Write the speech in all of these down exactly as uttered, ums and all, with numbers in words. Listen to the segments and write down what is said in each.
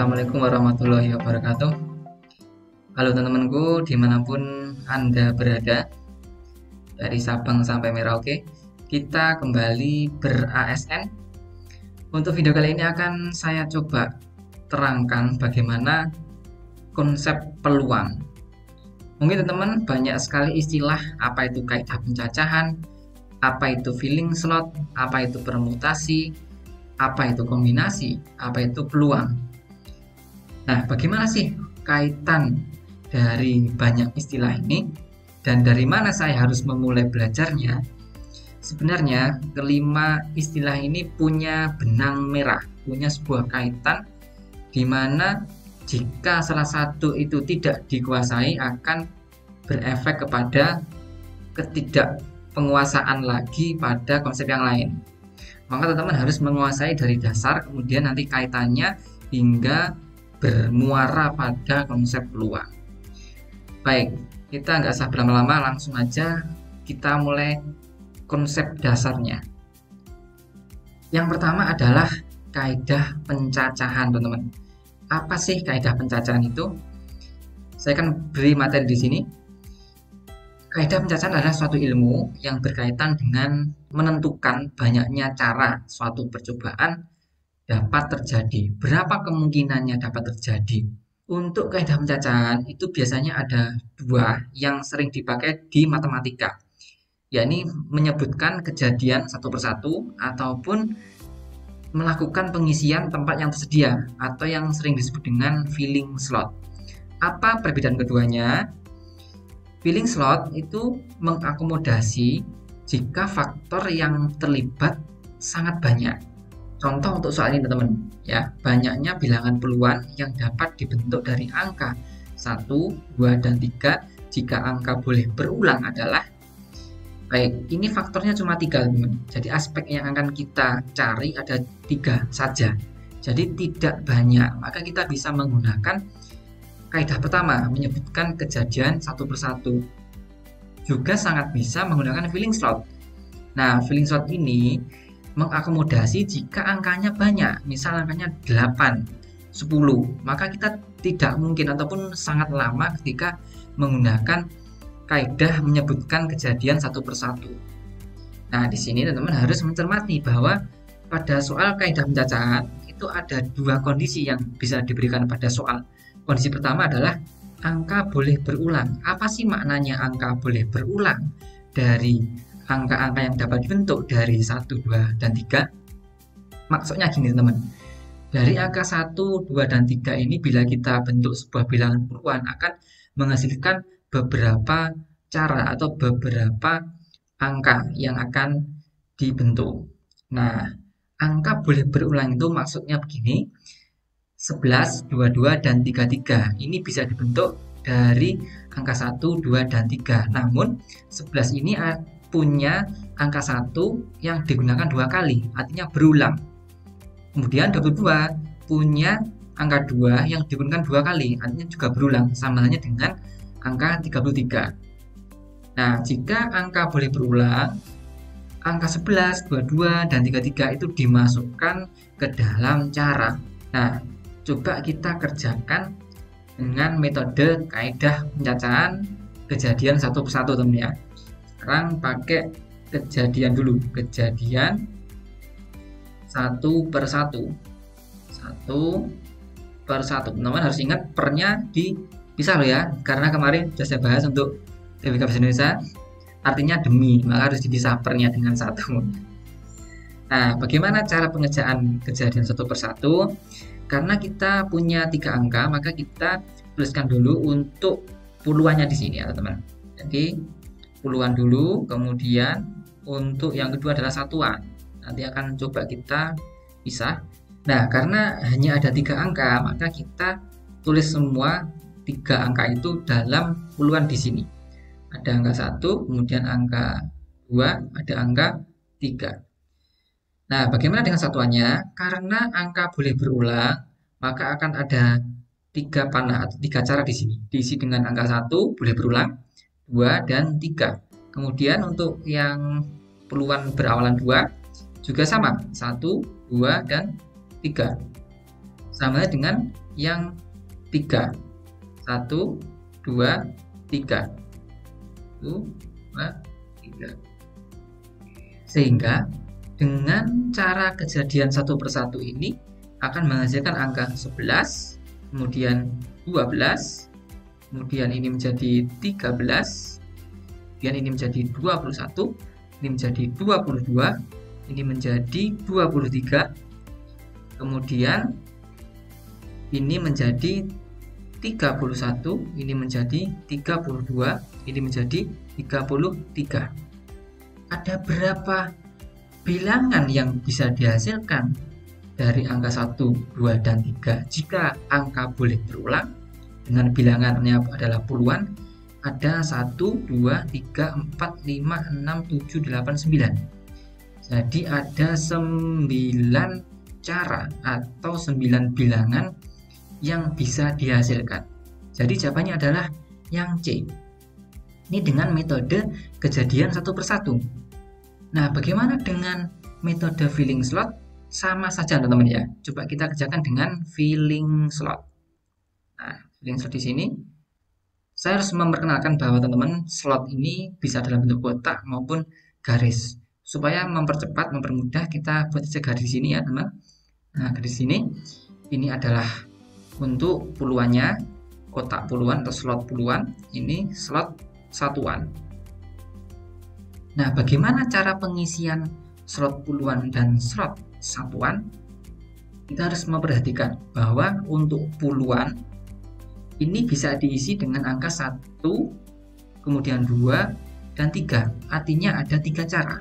Assalamualaikum warahmatullahi wabarakatuh. Halo teman-temanku dimanapun Anda berada, dari Sabang sampai Merauke, kita kembali ber-A S N. Untuk video kali ini akan saya coba terangkan bagaimana konsep peluang. Mungkin teman-teman banyak sekali istilah, apa itu kaidah pencacahan, apa itu filling slot, apa itu permutasi, apa itu kombinasi, apa itu peluang. Nah, bagaimana sih kaitan dari banyak istilah ini dan dari mana saya harus memulai belajarnya? Sebenarnya kelima istilah ini punya benang merah, punya sebuah kaitan di mana jika salah satu itu tidak dikuasai akan berefek kepada ketidakpenguasaan lagi pada konsep yang lain. Maka teman-teman harus menguasai dari dasar, kemudian nanti kaitannya hingga bermuara pada konsep peluang. Baik, kita nggak usah berlama-lama, langsung aja kita mulai konsep dasarnya. Yang pertama adalah kaidah pencacahan, teman-teman. Apa sih kaidah pencacahan itu? Saya akan beri materi di sini. Kaidah pencacahan adalah suatu ilmu yang berkaitan dengan menentukan banyaknya cara suatu percobaan dapat terjadi. Berapa kemungkinannya dapat terjadi? Untuk kaidah pencacahan itu biasanya ada dua yang sering dipakai di matematika, yakni menyebutkan kejadian satu persatu ataupun melakukan pengisian tempat yang tersedia atau yang sering disebut dengan filling slot. Apa perbedaan keduanya? Filling slot itu mengakomodasi jika faktor yang terlibat sangat banyak. Contoh untuk soal ini teman-teman, ya, banyaknya bilangan peluang yang dapat dibentuk dari angka satu, dua, dan tiga jika angka boleh berulang adalah, baik, ini faktornya cuma tiga teman-teman. Jadi aspek yang akan kita cari ada tiga saja. Jadi tidak banyak, maka kita bisa menggunakan kaidah pertama, menyebutkan kejadian satu persatu. Juga sangat bisa menggunakan filling slot. Nah, filling slot ini mengakomodasi jika angkanya banyak, misal angkanya delapan, sepuluh, maka kita tidak mungkin ataupun sangat lama ketika menggunakan kaidah menyebutkan kejadian satu persatu. Nah, di sini teman-teman harus mencermati bahwa pada soal kaidah pencacahan itu ada dua kondisi yang bisa diberikan pada soal. Kondisi pertama adalah angka boleh berulang. Apa sih maknanya angka boleh berulang? Dari angka-angka yang dapat dibentuk dari satu, dua, dan tiga. Maksudnya gini teman, dari angka satu, dua, dan tiga ini bila kita bentuk sebuah bilangan puluhan akan menghasilkan beberapa cara atau beberapa angka yang akan dibentuk. Nah, angka boleh berulang itu maksudnya begini, sebelas, dua puluh dua, dan tiga puluh tiga. Ini bisa dibentuk dari angka satu, dua, dan tiga. Namun, sebelas ini punya angka satu yang digunakan dua kali, artinya berulang. Kemudian dua puluh dua punya angka dua yang digunakan dua kali, artinya juga berulang, sama halnya dengan angka tiga puluh tiga. Nah, jika angka boleh berulang, angka sebelas, dua puluh dua, dan tiga puluh tiga itu dimasukkan ke dalam cara. Nah, coba kita kerjakan dengan metode kaidah pencacahan kejadian satu persatu teman ya. Sekarang pakai kejadian dulu, kejadian satu per satu, satu per satu. Teman-teman harus ingat pernya dipisah loh ya, karena kemarin sudah saya bahas untuk T B K Bahasa Indonesia, artinya demi, maka harus dipisah pernya dengan satu. Nah, bagaimana cara pengerjaan kejadian satu per satu? Karena kita punya tiga angka, maka kita tuliskan dulu untuk puluhannya di sini ya teman-teman. Jadi puluhan dulu, kemudian untuk yang kedua adalah satuan. Nanti akan coba kita pisah. Nah, karena hanya ada tiga angka, maka kita tulis semua tiga angka itu dalam puluhan di sini. Ada angka satu, kemudian angka dua, ada angka tiga. Nah, bagaimana dengan satuannya? Karena angka boleh berulang, maka akan ada tiga panah atau tiga cara di sini. Diisi dengan angka satu, boleh berulang, dua, dan tiga. Kemudian untuk yang puluhan berawalan dua juga sama, satu, dua, dan tiga. sama dengan yang tiga. satu, dua, tiga. satu, dua, tiga. Sehingga dengan cara kejadian satu persatu ini akan menghasilkan angka sebelas, kemudian dua belas, kemudian ini menjadi tiga belas, kemudian ini menjadi dua puluh satu, ini menjadi dua puluh dua, ini menjadi dua puluh tiga, kemudian ini menjadi tiga puluh satu, ini menjadi tiga puluh dua, ini menjadi tiga puluh tiga. Ada berapa bilangan yang bisa dihasilkan dari angka satu, dua, dan tiga jika angka boleh berulang dengan bilangannya adalah puluhan? Ada satu, dua, tiga, empat, lima, enam, tujuh, delapan, sembilan. Jadi ada sembilan cara atau sembilan bilangan yang bisa dihasilkan. Jadi jawabannya adalah yang C. Ini dengan metode kejadian satu persatu. Nah, bagaimana dengan metode filling slot? Sama saja teman-teman ya. Coba kita kerjakan dengan filling slot. Nah, filling slot di sini saya harus memperkenalkan bahwa teman-teman slot ini bisa dalam bentuk kotak maupun garis. Supaya mempercepat, mempermudah, kita buat saja garis di sini ya, teman. Nah, garis sini ini adalah untuk puluhannya, kotak puluhan atau slot puluhan. Ini slot satuan. Nah, bagaimana cara pengisian slot puluhan dan slot satuan? Kita harus memperhatikan bahwa untuk puluhan ini bisa diisi dengan angka satu, kemudian dua, dan tiga. Artinya ada tiga cara.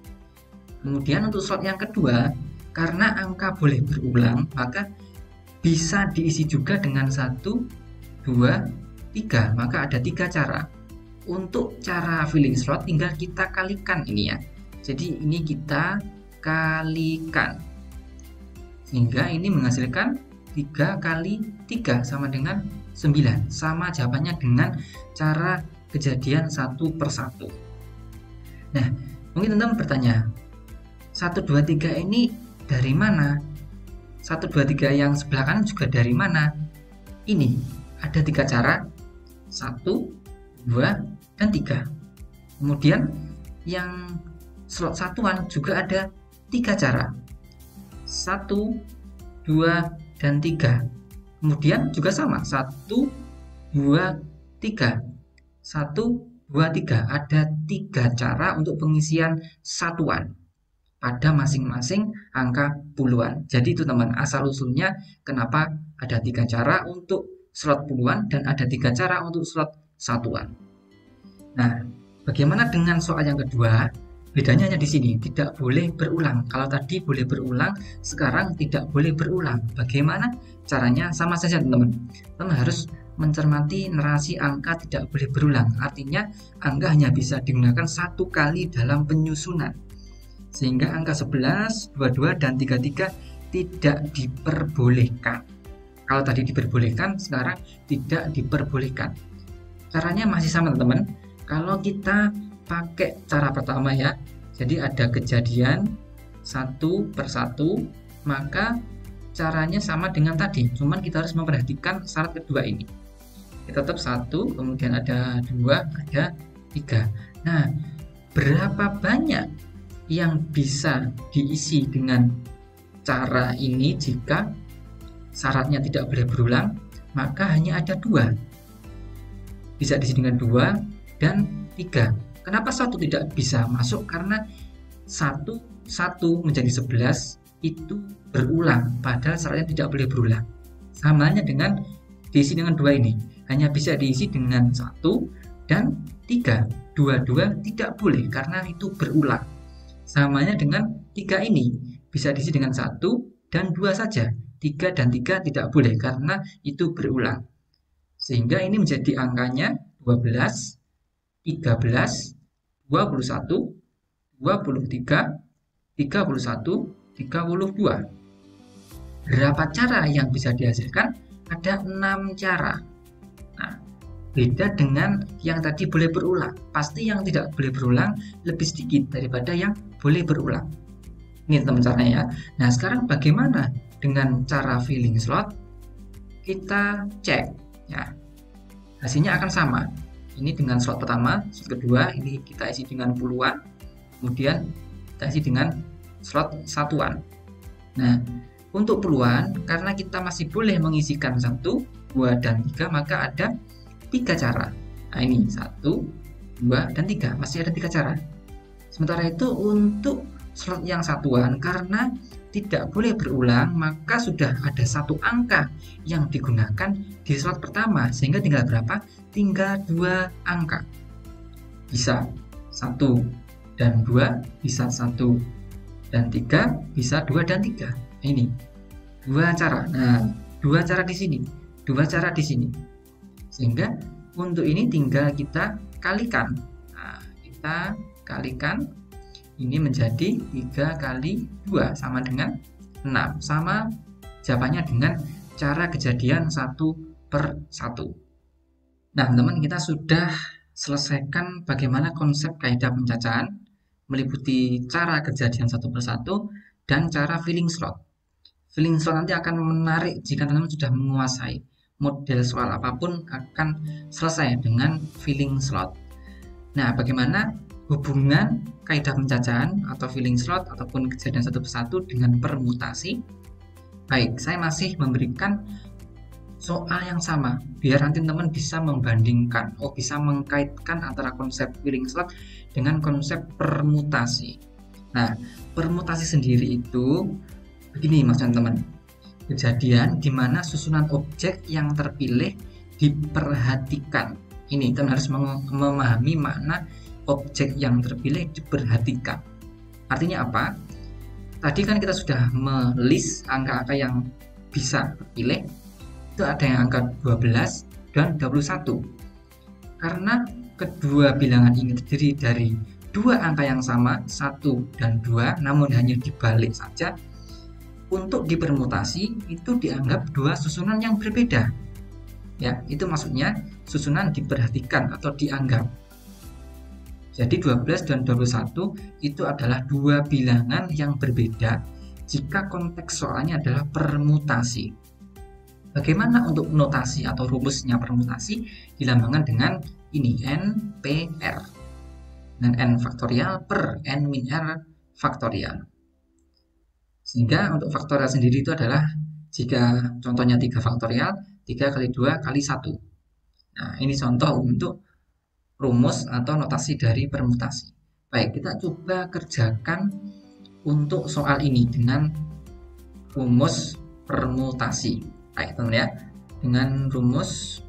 Kemudian untuk slot yang kedua, karena angka boleh berulang, maka bisa diisi juga dengan satu, dua, tiga. Maka ada tiga cara. Untuk cara filling slot tinggal kita kalikan ini ya. Jadi ini kita kalikan. Sehingga ini menghasilkan tiga kali tiga sama dengan sembilan. Sama jawabannya dengan cara kejadian satu persatu. Nah, mungkin teman-teman bertanya, satu, dua, tiga ini dari mana? satu, dua, tiga yang sebelah kanan juga dari mana? Ini ada tiga cara. satu, dua, dan tiga. Kemudian yang slot satuan juga ada tiga cara. satu, dua, dan tiga. Kemudian juga sama. satu, dua, tiga. satu, dua, tiga. Ada tiga cara untuk pengisian satuan pada masing-masing angka puluhan. Jadi itu teman, asal-usulnya kenapa ada tiga cara untuk slot puluhan dan ada tiga cara untuk slot satuan. Nah, bagaimana dengan soal yang kedua? Bedanya hanya di sini, tidak boleh berulang. Kalau tadi boleh berulang, sekarang tidak boleh berulang. Bagaimana caranya? Sama saja teman-teman. Teman harus mencermati narasi angka tidak boleh berulang. Artinya angka hanya bisa digunakan satu kali dalam penyusunan. Sehingga angka sebelas, dua puluh dua, dan tiga puluh tiga tidak diperbolehkan. Kalau tadi diperbolehkan, sekarang tidak diperbolehkan. Caranya masih sama teman-teman. Kalau kita pakai cara pertama ya, jadi ada kejadian satu persatu, maka caranya sama dengan tadi, cuman kita harus memperhatikan syarat kedua ini. Kita tetap satu, kemudian ada dua, ada tiga. Nah, berapa banyak yang bisa diisi dengan cara ini jika syaratnya tidak boleh berulang? Maka hanya ada dua. Bisa diisi dengan dua dan tiga. Kenapa satu tidak bisa masuk? Karena satu, satu menjadi sebelas itu berulang, padahal syaratnya tidak boleh berulang. Samanya dengan diisi dengan dua ini, hanya bisa diisi dengan satu dan tiga. Dua, dua tidak boleh karena itu berulang. Samanya dengan tiga ini, bisa diisi dengan satu dan dua saja. Tiga dan tiga tidak boleh karena itu berulang. Sehingga ini menjadi angkanya dua belas, tiga belas, dua puluh satu, dua puluh tiga, tiga puluh satu, tiga puluh dua. Berapa cara yang bisa dihasilkan? Ada enam cara. Nah, beda dengan yang tadi boleh berulang. Pasti yang tidak boleh berulang lebih sedikit daripada yang boleh berulang. Ini teman caranya ya. Nah, sekarang bagaimana dengan cara filling slot, kita cek ya, hasilnya akan sama. Ini dengan slot pertama, slot kedua ini kita isi dengan puluhan, kemudian kita isi dengan slot satuan. Nah, untuk puluhan, karena kita masih boleh mengisikan satu, dua, dan tiga, maka ada tiga cara. Nah, ini satu, dua, dan tiga, masih ada tiga cara. Sementara itu untuk slot yang satuan, karena tidak boleh berulang, maka sudah ada satu angka yang digunakan di slot pertama, sehingga tinggal berapa? Tinggal dua angka. Bisa satu dan dua, bisa satu dan tiga, bisa dua dan tiga. Ini dua cara. Nah, dua cara di sini, dua cara di sini. Sehingga untuk ini tinggal kita kalikan. Nah, kita kalikan. Ini menjadi tiga kali dua sama dengan enam. Sama jawabannya dengan cara kejadian satu per satu. Nah, teman-teman, kita sudah selesaikan bagaimana konsep kaidah pencacahan, meliputi cara kejadian satu per satu dan cara filling slot. Filling slot nanti akan menarik jika teman-teman sudah menguasai model soal apapun, akan selesai dengan filling slot. Nah, bagaimana hubungan kaidah pencacahan atau filling slot ataupun kejadian satu per satu dengan permutasi? Baik, saya masih memberikan soal yang sama biar nanti teman-teman bisa membandingkan, oh bisa mengkaitkan antara konsep filling slot dengan konsep permutasi. Nah, permutasi sendiri itu begini maksudnya teman, kejadian di mana susunan objek yang terpilih diperhatikan. Ini teman harus memahami makna objek yang terpilih diperhatikan. Artinya apa? Tadi kan kita sudah melist angka-angka yang bisa terpilih. Itu ada yang angka dua belas dan dua puluh satu. Karena kedua bilangan ini terdiri dari dua angka yang sama, satu dan dua, namun hanya dibalik saja. Untuk dipermutasi itu dianggap dua susunan yang berbeda. Ya, itu maksudnya susunan diperhatikan atau dianggap. Jadi dua belas dan dua puluh satu itu adalah dua bilangan yang berbeda jika konteks soalnya adalah permutasi. Bagaimana untuk notasi atau rumusnya permutasi? Dilambangkan dengan ini N P R. Dan N faktorial per N min R faktorial. Sehingga untuk faktorial sendiri itu adalah jika contohnya tiga faktorial, tiga kali dua kali satu. Nah, ini contoh untuk rumus atau notasi dari permutasi. Baik, kita coba kerjakan untuk soal ini dengan rumus permutasi. Baik, teman ya. Dengan rumus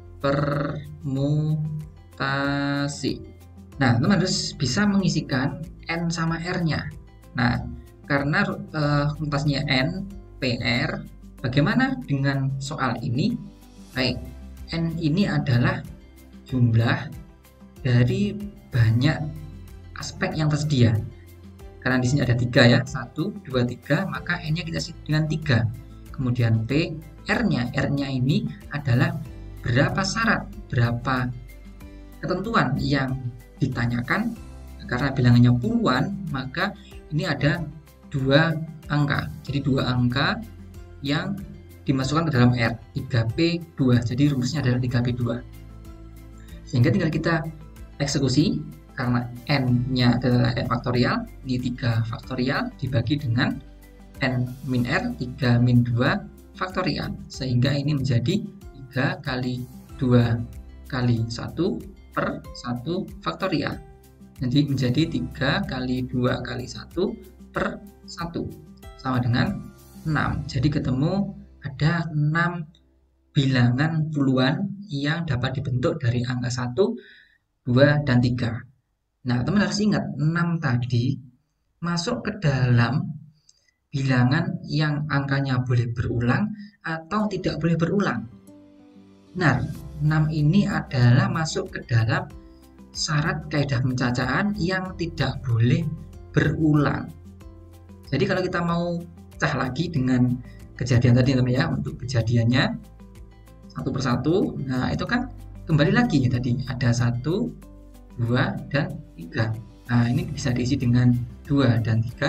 permutasi. Nah, teman harus bisa mengisikan N sama R-nya. Nah, karena uh, mutasinya N, P R, bagaimana dengan soal ini? Baik, N ini adalah jumlah dari banyak aspek yang tersedia. Karena di sini ada tiga ya, satu, dua, tiga, maka N-nya kita isi dengan tiga. Kemudian P, R-nya, R-nya ini adalah berapa syarat, berapa ketentuan yang ditanyakan. Karena bilangannya puluhan, maka ini ada dua angka. Jadi dua angka yang dimasukkan ke dalam R, tiga P dua. Jadi rumusnya adalah tiga P dua. Sehingga tinggal kita eksekusi, karena N-nya adalah N faktorial, ini tiga faktorial dibagi dengan N min R, tiga min dua faktorial, sehingga ini menjadi tiga kali dua kali satu per satu faktorial. Jadi menjadi tiga kali dua kali satu per satu, sama dengan enam. Jadi ketemu ada enam bilangan puluhan yang dapat dibentuk dari angka satu, dua, dan tiga. Nah, teman harus ingat, enam tadi masuk ke dalam bilangan yang angkanya boleh berulang atau tidak boleh berulang. Benar, enam ini adalah masuk ke dalam syarat kaidah pencacahan yang tidak boleh berulang. Jadi kalau kita mau pecah lagi dengan kejadian tadi teman ya, untuk kejadiannya satu persatu, nah itu kan kembali lagi ya tadi ada satu, dua, dan tiga. Nah ini bisa diisi dengan dua dan tiga,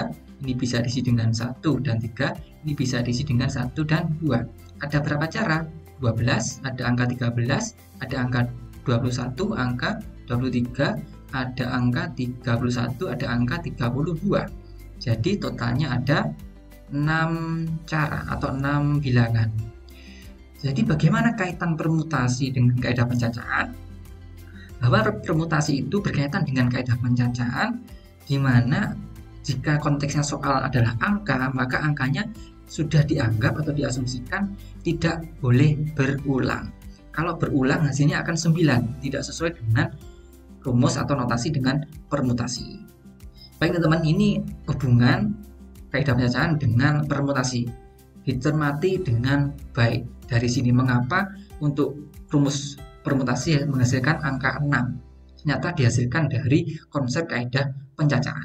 ini bisa diisi dengan satu dan tiga, ini bisa diisi dengan satu dan dua. Ada berapa cara? dua belas, ada angka tiga belas, ada angka dua puluh satu, angka dua puluh tiga, ada angka tiga puluh satu, ada angka tiga puluh dua. Jadi totalnya ada enam cara atau enam bilangan. Jadi bagaimana kaitan permutasi dengan kaidah pencacahan? Bahwa permutasi itu berkaitan dengan kaidah pencacahan, di mana jika konteksnya soal adalah angka, maka angkanya sudah dianggap atau diasumsikan tidak boleh berulang. Kalau berulang hasilnya akan sembilan, tidak sesuai dengan rumus atau notasi dengan permutasi. Baik teman-teman, ini hubungan kaidah pencacahan dengan permutasi. Dicermati dengan baik. Dari sini mengapa untuk rumus permutasi menghasilkan angka enam. Ternyata dihasilkan dari konsep kaidah pencacahan.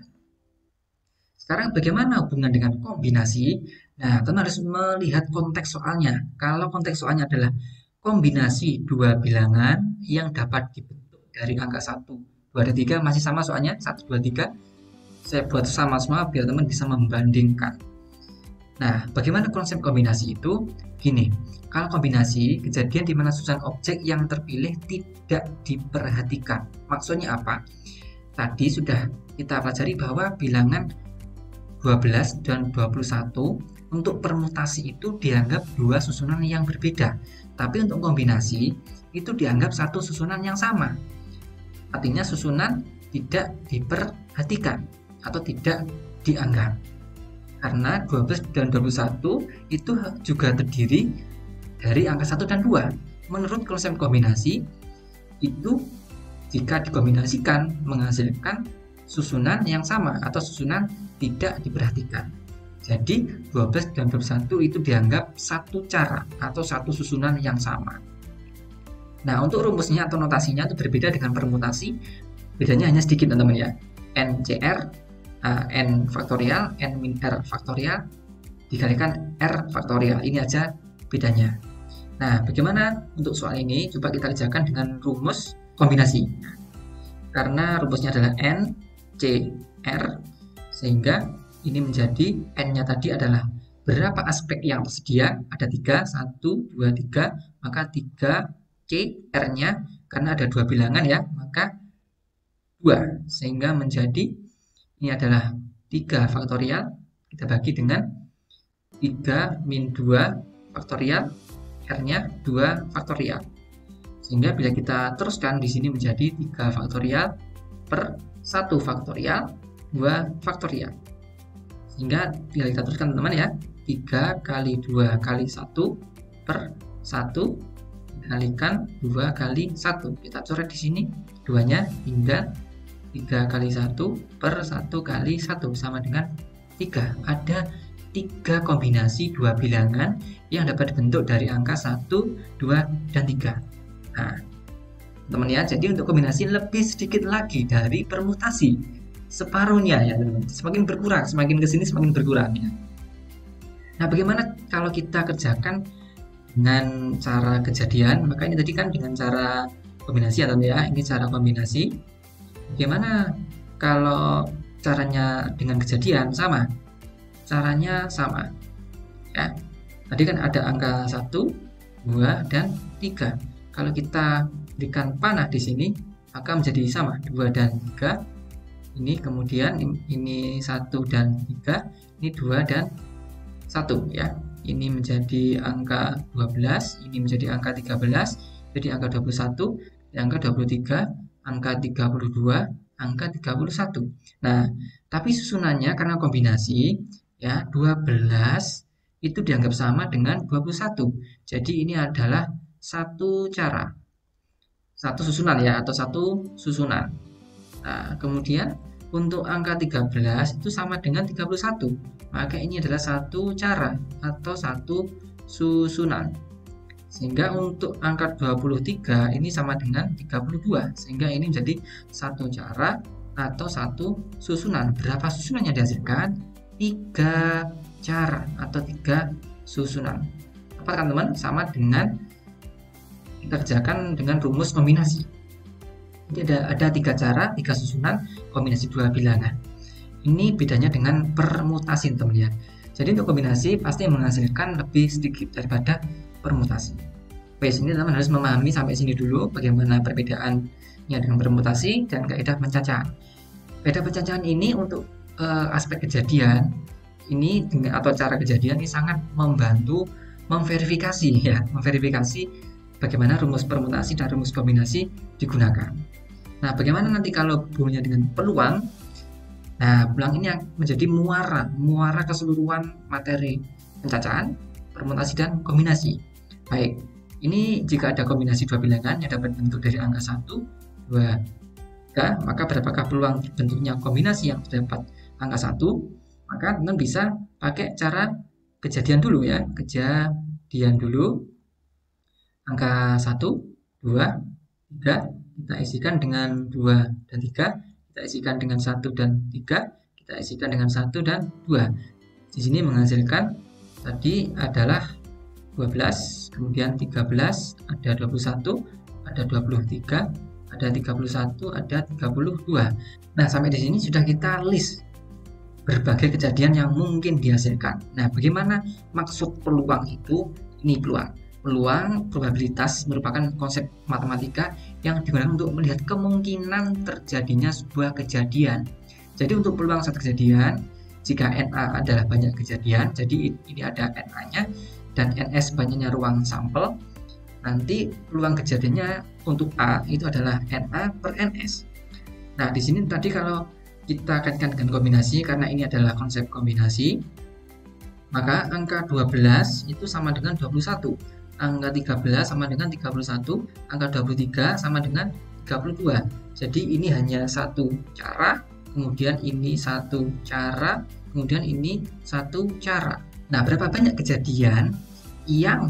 Sekarang bagaimana hubungan dengan kombinasi? Nah, teman harus melihat konteks soalnya. Kalau konteks soalnya adalah kombinasi dua bilangan yang dapat dibentuk dari angka satu, dua, dan tiga, masih sama soalnya, satu, dua, tiga. Saya buat sama semua biar teman bisa membandingkan. Nah, bagaimana konsep kombinasi itu? Gini, kalau kombinasi, kejadian di mana susunan objek yang terpilih tidak diperhatikan. Maksudnya apa? Tadi sudah kita pelajari bahwa bilangan dua belas dan dua puluh satu untuk permutasi itu dianggap dua susunan yang berbeda. Tapi untuk kombinasi, itu dianggap satu susunan yang sama. Artinya susunan tidak diperhatikan atau tidak dianggap. Karena dua belas dan dua puluh satu itu juga terdiri dari angka satu dan dua. Menurut konsep kombinasi, itu jika dikombinasikan menghasilkan susunan yang sama atau susunan tidak diperhatikan. Jadi dua belas dan dua puluh satu itu dianggap satu cara atau satu susunan yang sama. Nah, untuk rumusnya atau notasinya itu berbeda dengan permutasi. Bedanya hanya sedikit teman-teman ya. N C R, uh, N faktorial, N min R faktorial dikalikan R faktorial. Ini aja bedanya. Nah, bagaimana untuk soal ini? Coba kita kerjakan dengan rumus kombinasi. Karena rumusnya adalah N C R, sehingga ini menjadi N-nya tadi adalah berapa aspek yang tersedia? Ada tiga, satu, dua, tiga, maka tiga C R-nya, karena ada dua bilangan ya, maka dua, sehingga menjadi ini adalah tiga faktorial, kita bagi dengan tiga min dua faktorial, R-nya dua faktorial. Sehingga bila kita teruskan di sini menjadi tiga faktorial per satu faktorial, dua faktorial. Sehingga bila kita teruskan teman-teman ya, tiga kali dua kali satu per satu dikalikan dua kali satu. Kita coret di sini, duanya hingga tiga kali satu per satu kali satu sama dengan tiga. Ada tiga kombinasi dua bilangan yang dapat dibentuk dari angka satu, dua, dan tiga. Nah, teman ya, jadi untuk kombinasi lebih sedikit lagi dari permutasi. Separuhnya ya teman-teman, semakin berkurang, semakin kesini semakin berkurang ya. Nah, bagaimana kalau kita kerjakan dengan cara kejadian? Maka ini tadi kan dengan cara kombinasi ya teman ya, ini cara kombinasi. Bagaimana kalau caranya dengan kejadian? Sama, caranya sama ya. Tadi kan ada angka satu, dua, dan tiga. Kalau kita berikan panah di sini, maka menjadi sama, dua dan tiga. Ini kemudian ini satu dan tiga, ini dua dan satu ya. Ini menjadi angka dua belas, ini menjadi angka tiga belas, jadi angka dua puluh satu, angka dua puluh tiga, angka tiga puluh dua, angka tiga puluh satu. Nah, tapi susunannya karena kombinasi ya, dua belas itu dianggap sama dengan dua puluh satu. Jadi ini adalah satu cara. Satu susunan ya, atau satu susunan. Nah, kemudian untuk angka tiga belas itu sama dengan tiga puluh satu. Maka ini adalah satu cara atau satu susunan. Sehingga untuk angka dua puluh tiga ini sama dengan tiga puluh dua. Sehingga ini menjadi satu cara atau satu susunan. Berapa susunan yang dihasilkan? Tiga cara atau tiga susunan. Apa kan teman? Sama dengan kita kerjakan dengan rumus kombinasi. Jadi ada, ada tiga cara, tiga susunan, kombinasi dua bilangan. Ini bedanya dengan permutasi teman ya. Jadi untuk kombinasi pasti menghasilkan lebih sedikit daripada permutasi. Oke, sini teman harus memahami sampai sini dulu bagaimana perbedaannya dengan permutasi dan kaidah pencacahan. Kaidah pencacahan ini untuk uh, aspek kejadian ini dengan atau cara kejadian ini sangat membantu memverifikasi ya, memverifikasi bagaimana rumus permutasi dan rumus kombinasi digunakan. Nah, bagaimana nanti kalau hubungannya dengan peluang? Nah, peluang ini yang menjadi muara, muara keseluruhan materi pencacahan, permutasi dan kombinasi. Baik, ini jika ada kombinasi dua bilangan yang dapat bentuk dari angka satu, dua, tiga, maka berapakah peluang bentuknya kombinasi yang terdapat angka satu? Maka teman bisa pakai cara kejadian dulu ya, kejadian dulu. Angka satu, dua, tiga, kita isikan dengan dua dan tiga, kita isikan dengan satu dan tiga, kita isikan dengan satu dan dua. Di sini menghasilkan tadi adalah dua belas, kemudian tiga belas, ada dua puluh satu, ada dua puluh tiga, ada tiga puluh satu, ada tiga puluh dua. Nah, sampai di sini sudah kita list berbagai kejadian yang mungkin dihasilkan. Nah, bagaimana maksud peluang itu? Ini peluang. Peluang, probabilitas merupakan konsep matematika yang digunakan untuk melihat kemungkinan terjadinya sebuah kejadian. Jadi untuk peluang satu kejadian, jika N A adalah banyak kejadian, jadi ini ada N A-nya, dan N S banyaknya ruang sampel, nanti peluang kejadiannya untuk A itu adalah N A per N S. Nah, di sini tadi kalau kita kaitkan dengan kombinasi, karena ini adalah konsep kombinasi, maka angka dua belas itu sama dengan dua puluh satu, angka tiga belas sama dengan tiga puluh satu, angka dua puluh tiga sama dengan tiga puluh dua. Jadi ini hanya satu cara, kemudian ini satu cara, kemudian ini satu cara. Nah, berapa banyak kejadian yang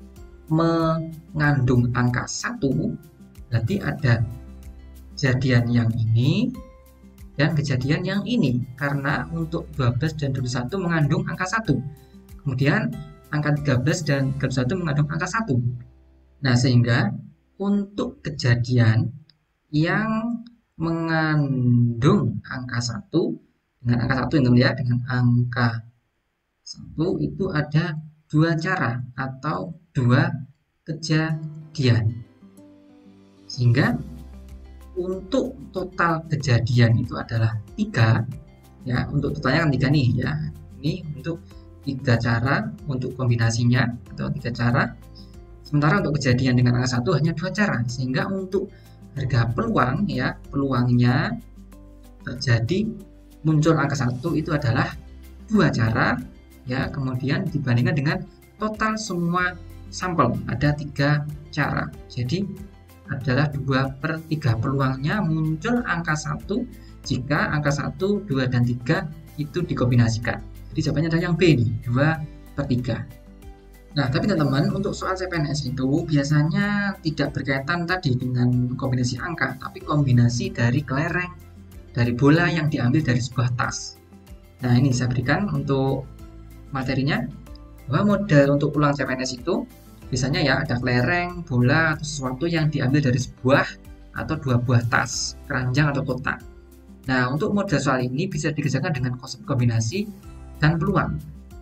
mengandung angka satu? Berarti ada kejadian yang ini dan kejadian yang ini, karena untuk dua belas dan dua puluh satu mengandung angka satu. Kemudian angka tiga belas dan dua puluh satu mengandung angka satu. Nah, sehingga untuk kejadian yang mengandung angka satu dengan angka satu ya, dengan angka satu itu ada dua cara atau dua kejadian. Sehingga untuk total kejadian itu adalah tiga ya, untuk totalnya kan tiga nih ya. Ini untuk tiga cara untuk kombinasinya atau tiga cara. Sementara untuk kejadian dengan angka satu hanya dua cara, sehingga untuk harga peluang ya, peluangnya terjadi muncul angka satu itu adalah dua cara ya, kemudian dibandingkan dengan total semua sampel ada tiga cara. Jadi adalah dua per tiga peluangnya muncul angka satu jika angka satu, dua, dan tiga itu dikombinasikan. Jadi jawabannya adalah yang B nih, dua per tiga. Nah, tapi teman-teman, untuk soal C P N S itu biasanya tidak berkaitan tadi dengan kombinasi angka, tapi kombinasi dari kelereng, dari bola yang diambil dari sebuah tas. Nah, ini saya berikan untuk materinya, bahwa model untuk peluang C P N S itu biasanya ya ada kelereng, bola, atau sesuatu yang diambil dari sebuah atau dua buah tas, keranjang atau kotak. Nah, untuk model soal ini bisa dikerjakan dengan konsep kombinasi dan peluang.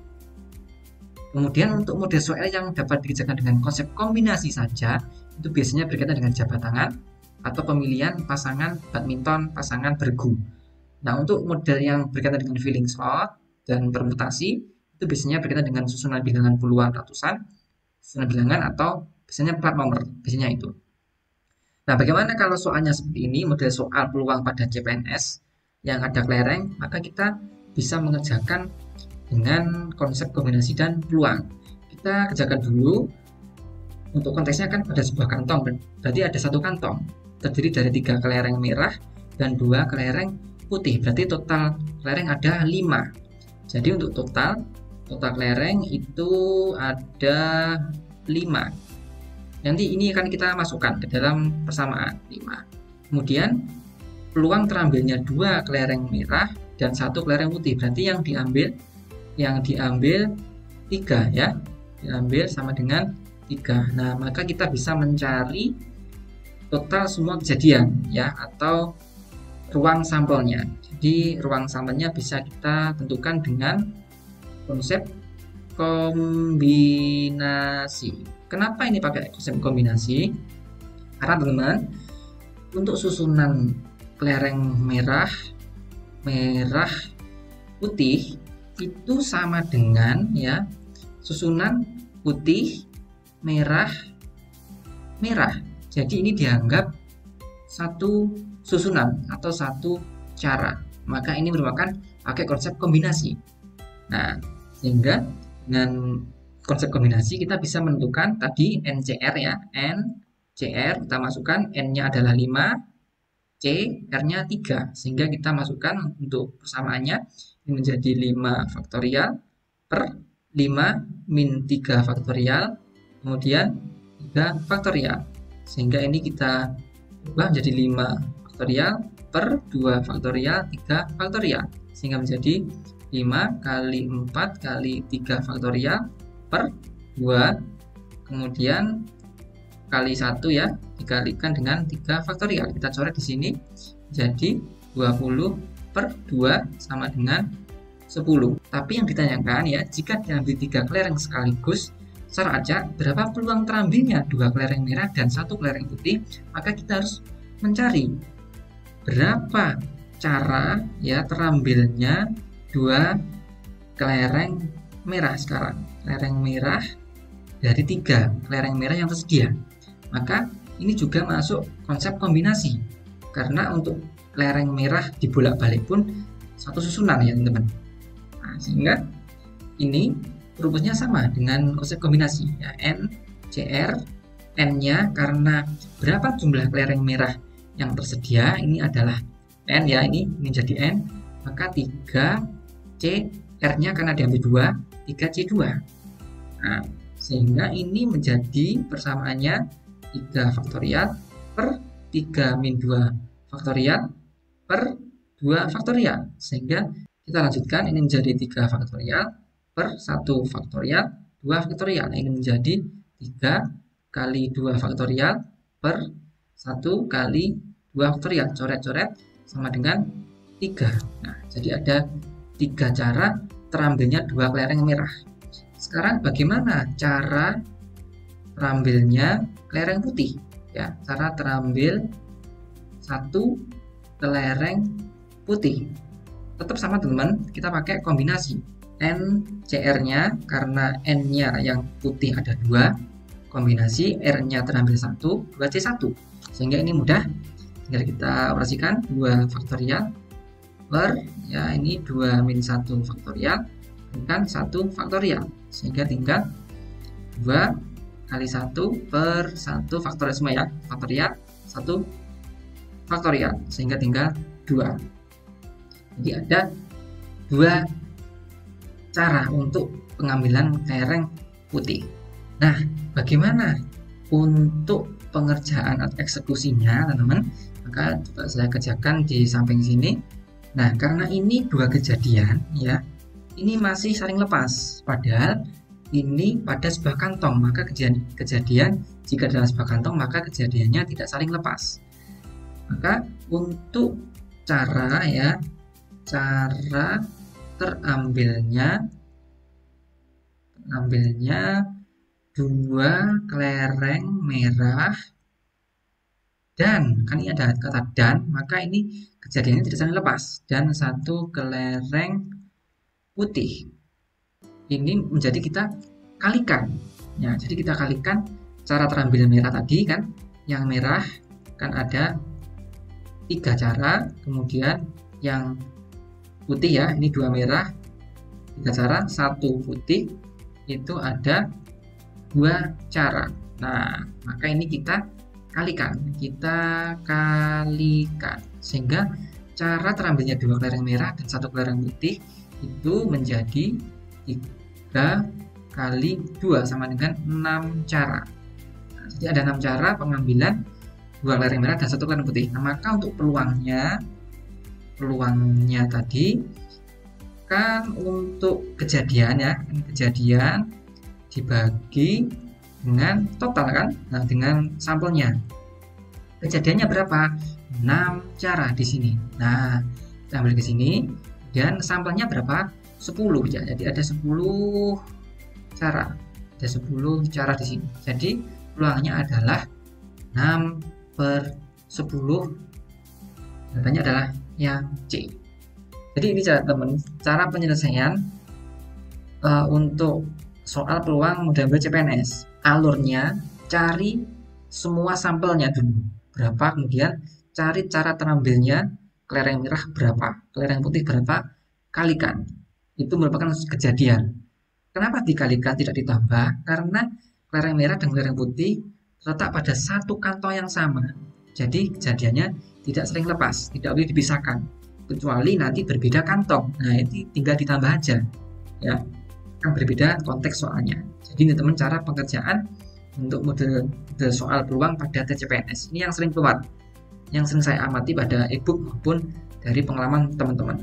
Kemudian untuk model soal yang dapat dikerjakan dengan konsep kombinasi saja, itu biasanya berkaitan dengan jabat tangan atau pemilihan pasangan badminton, pasangan bergu. Nah, untuk model yang berkaitan dengan filling slot dan permutasi, itu biasanya berkaitan dengan susunan bilangan puluhan, ratusan, susunan bilangan atau biasanya plat nomor, biasanya itu. Nah, bagaimana kalau soalnya seperti ini, model soal peluang pada C P N S yang ada kelereng, maka kita bisa mengerjakan dengan konsep kombinasi dan peluang. Kita kerjakan dulu. Untuk konteksnya kan ada sebuah kantong, berarti ada satu kantong terdiri dari tiga kelereng merah dan dua kelereng putih, berarti total kelereng ada lima. Jadi untuk total total kelereng itu ada lima. Nanti ini akan kita masukkan ke dalam persamaan lima. Kemudian peluang terambilnya dua kelereng merah dan satu kelereng putih, berarti yang diambil yang diambil tiga ya, diambil sama dengan tiga. Nah, maka kita bisa mencari total semua kejadian ya, atau ruang sampelnya. Di ruang sampelnya bisa kita tentukan dengan konsep kombinasi. Kenapa ini pakai konsep kombinasi? Karena teman-teman, untuk susunan kelereng merah, merah, putih itu sama dengan ya susunan putih, merah, merah. Jadi ini dianggap satu susunan atau satu cara. Maka ini merupakan pakai konsep kombinasi. Nah, sehingga dengan konsep kombinasi kita bisa menentukan tadi N C R ya. N C R kita masukkan, N-nya adalah lima, C, R-nya tiga. Sehingga kita masukkan untuk persamaannya ini menjadi lima faktorial per lima min tiga faktorial, kemudian tiga faktorial. Sehingga ini kita ubah menjadi lima faktorial per dua faktorial, tiga faktorial. Sehingga menjadi lima kali empat kali tiga faktorial per dua, kemudian kali satu ya, dikalikan dengan tiga faktorial. Kita coret di sini, jadi dua puluh per dua sama dengan sepuluh. Tapi yang ditanyakan ya, jika diambil tiga kelereng sekaligus, secara acak berapa peluang terambilnya dua kelereng merah dan satu kelereng putih? Maka kita harus mencari berapa cara ya terambilnya dua kelereng merah sekarang. Kelereng merah dari tiga kelereng merah yang tersedia. Maka ini juga masuk konsep kombinasi. Karena untuk kelereng merah dibolak-balik pun satu susunan ya teman-teman. Nah, sehingga ini rumusnya sama dengan konsep kombinasi ya. N, C R, N-nya karena berapa jumlah kelereng merah yang tersedia ini adalah N ya, ini ini jadi N, maka tiga C, R-nya karena diambil dua, tiga C dua. Nah, sehingga ini menjadi persamaannya tiga faktorial per tiga min dua faktorial per dua faktorial. Sehingga kita lanjutkan, ini menjadi tiga faktorial per satu faktorial, dua faktorial. Nah, ini menjadi tiga kali dua faktorial per satu kali dua faktorial. Coret-coret sama dengan tiga. Nah, jadi ada tiga cara terambilnya dua kelereng merah. Sekarang bagaimana cara terambilnya kelereng putih? Ya, cara terambil satu kelereng putih. Tetap sama teman-teman, kita pakai kombinasi. N C R-nya karena N-nya yang putih ada dua, kombinasi R-nya terambil satu, dua C satu. Sehingga ini mudah, tinggal kita operasikan dua faktorial per ya ini dua min satu faktorial dengan satu faktorial. Sehingga tinggal dua kali satu per satu faktorial semua ya, faktorial satu faktorial, sehingga tinggal dua. Jadi ada dua cara untuk pengambilan kelereng putih. Nah, bagaimana untuk pengerjaan atau eksekusinya teman-teman? Maka coba saya kerjakan di samping sini. Nah, karena ini dua kejadian ya, ini masih saling lepas, padahal ini pada sebuah kantong, maka kejadian, kejadian jika dalam sebuah kantong maka kejadiannya tidak saling lepas. Maka untuk cara ya, cara terambilnya terambilnya dua kelereng merah dan kan ini ada kata dan, maka ini kejadiannya tidak saling lepas, dan satu kelereng putih. Ini menjadi kita kalikan ya, jadi kita kalikan cara terambil merah tadi kan, yang merah kan ada tiga cara, kemudian yang putih ya, ini dua merah tiga cara, satu putih itu ada dua cara. Nah, maka ini kita kalikan, kita kalikan sehingga cara terambilnya dua kelereng merah dan satu kelereng putih itu menjadi tiga kali dua sama dengan enam cara. Nah, jadi ada enam cara pengambilan dua kelereng merah dan satu kelereng putih. Nah, maka untuk peluangnya peluangnya tadi kan untuk kejadian ya, kejadian dibagi dengan total kan, nah dengan sampelnya. Kejadiannya berapa? enam cara di sini. Nah, Kita ambil ke sini dan sampelnya berapa? sepuluh ya. Jadi ada sepuluh cara. Ada sepuluh cara di sini. Jadi peluangnya adalah enam per sepuluh. Jawabannya adalah yang C. Jadi ini cara teman, cara penyelesaian uh, untuk soal peluang model C P N S. Alurnya cari semua sampelnya dulu berapa, kemudian cari cara terambilnya, kelereng merah berapa, kelereng putih berapa, kalikan. Itu merupakan kejadian. Kenapa dikalikan tidak ditambah? Karena kelereng merah dan kelereng putih terletak pada satu kantong yang sama. Jadi kejadiannya tidak sering lepas, tidak boleh dipisahkan. Kecuali nanti berbeda kantong. Nah, itu tinggal ditambah aja. Ya, kan berbeda konteks soalnya. Jadi ini teman cara pengerjaan untuk model, model soal peluang pada T C P N S. Ini yang sering keluar, yang sering saya amati pada e-book maupun dari pengalaman teman-teman.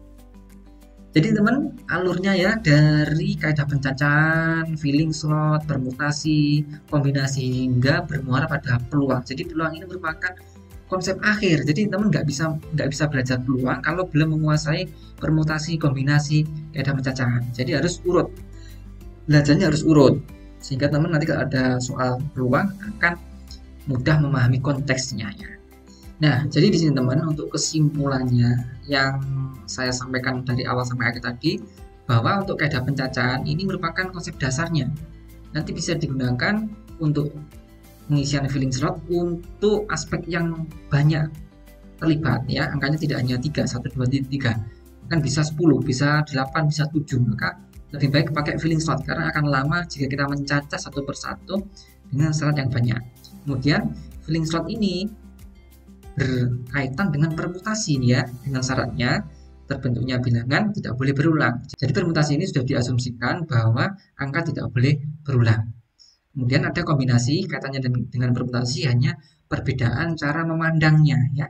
Jadi teman, alurnya ya dari kaidah pencacahan, filling slot, permutasi, kombinasi hingga bermuara pada peluang. Jadi peluang ini merupakan konsep akhir. Jadi teman nggak bisa nggak bisa belajar peluang kalau belum menguasai permutasi, kombinasi, kaidah pencacahan. Jadi harus urut. Belajarnya harus urut. Sehingga teman nanti kalau ada soal peluang akan mudah memahami konteksnya ya. Nah, jadi di sini teman, untuk kesimpulannya yang saya sampaikan dari awal sampai akhir tadi, bahwa untuk kaidah pencacahan ini merupakan konsep dasarnya. Nanti bisa digunakan untuk pengisian filling slot untuk aspek yang banyak terlibat ya. Angkanya tidak hanya tiga, satu, dua, tiga. Kan bisa sepuluh, bisa delapan, bisa tujuh. Maka lebih baik pakai filling slot karena akan lama jika kita mencacah satu persatu dengan syarat yang banyak. Kemudian filling slot ini berkaitan dengan permutasi ya, dengan syaratnya terbentuknya bilangan tidak boleh berulang. Jadi permutasi ini sudah diasumsikan bahwa angka tidak boleh berulang. Kemudian ada kombinasi, kaitannya dengan permutasi hanya perbedaan cara memandangnya ya,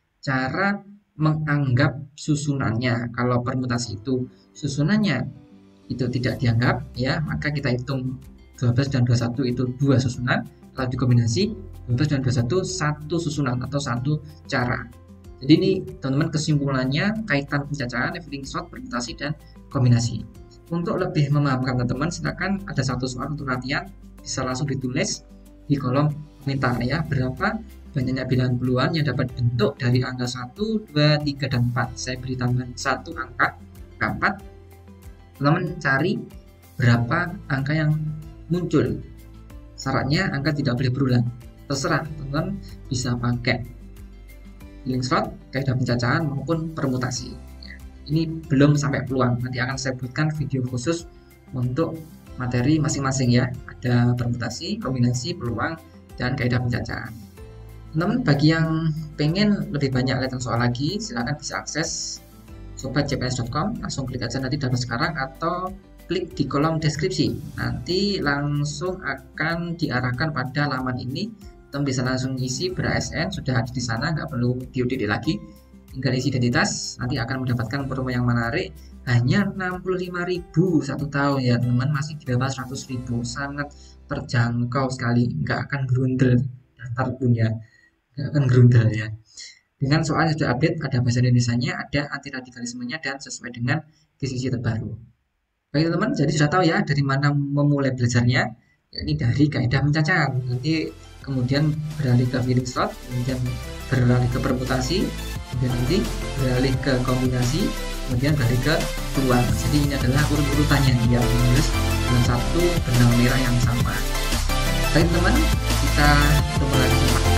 cara menganggap susunannya. Kalau permutasi itu susunannya itu tidak dianggap ya, maka kita hitung dua belas dan dua puluh satu itu dua susunan. Kalau dikombinasi dua belas dan dua puluh satu satu susunan atau satu cara. Jadi ini teman-teman kesimpulannya kaitan pencacahan, filling slot, permutasi, dan kombinasi. Untuk lebih memahamkan teman-teman, silakan ada satu soal untuk latihan, bisa langsung ditulis di kolom komentar ya, berapa banyaknya bilangan peluang yang dapat bentuk dari angka satu, dua, tiga, dan empat. Saya beri tambahan satu angka, angka empat. Teman-teman cari berapa angka yang muncul. Syaratnya angka tidak boleh berulang. Terserah teman-teman bisa pakai filling slot, kaidah pencacahan maupun permutasi ya. Ini belum sampai peluang, nanti akan saya buatkan video khusus untuk materi masing-masing ya. Ada permutasi, kombinasi, peluang, dan kaidah pencacahan. Teman-teman bagi yang pengen lebih banyak lihat soal lagi, silahkan bisa akses sobat c p n s dot com, langsung klik aja nanti download sekarang atau klik di kolom deskripsi, nanti langsung akan diarahkan pada laman ini. Teman bisa langsung isi ber A S N, sudah ada di sana, nggak perlu diedit lagi, tinggal isi identitas, nanti akan mendapatkan promo yang menarik, hanya enam puluh lima ribu satu tahun ya teman-teman, masih di bawah seratus ribu, sangat terjangkau sekali, nggak akan grundel daftar punya, nggak akan grundel ya. Dengan soal yang sudah update, ada bahasa Indonesianya, ada anti radikalismenya, dan sesuai dengan kisi terbaru. Baik teman-teman, jadi sudah tahu ya dari mana memulai belajarnya, yakni dari kaidah pencacahan. Nanti kemudian beralih ke filling slot, kemudian beralih ke permutasi, kemudian nanti beralih ke kombinasi, kemudian beralih ke peluang. Jadi ini adalah urut-urutannya yang menulis dalam satu benang merah yang sama. Baik teman, kita ketemu lagi.